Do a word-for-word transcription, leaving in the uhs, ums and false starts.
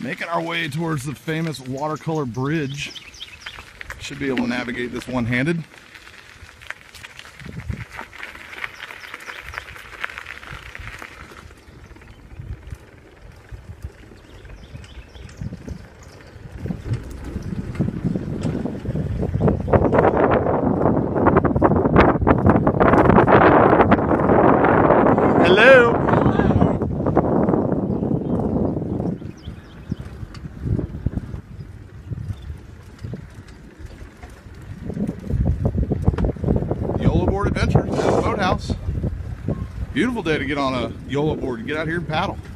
Making our way towards the famous watercolor bridge. Should be able to navigate this one-handed. Hello. Yoloboard adventure at the Boathouse. Beautiful day to get on a yoloboard and get out here and paddle.